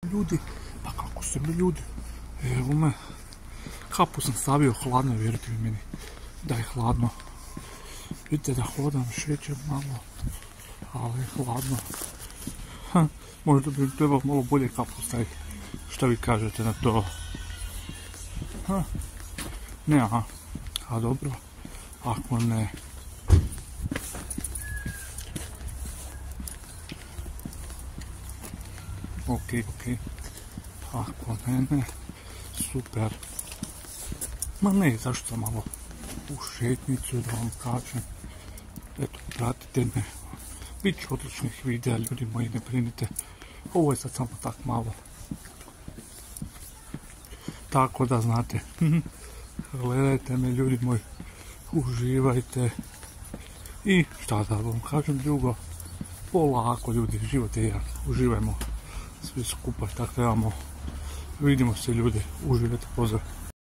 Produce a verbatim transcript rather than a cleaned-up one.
Ljudi, pa kako ste mi ljudi? Evo me. Kapu sam stavio hladno, vjerujte mi meni. Da je hladno. Vidite da hodam, šećem malo. Ali hladno. Ha, možda bi trebalo malo bolje kapu staviti. Šta vi kažete na to? Ha. Ne, aha. A dobro. Ako ne... Ok, ok. Ako ne, ne. Super. Ma ne, zašto sam malo u šetnicu da vam kažem. Eto, pratite me. Biće odličnih videa, ljudi moji, ne brinite. Ovo je sad samo tak malo. Tako da znate. Gledajte me, ljudi moji. Uživajte. I šta da vam kažem drugo. Polako, ljudi, život je jedan. Uživajmo svi skupa, tako trebamo. Vidimo se, ljudi. Uživajte, pozdrav.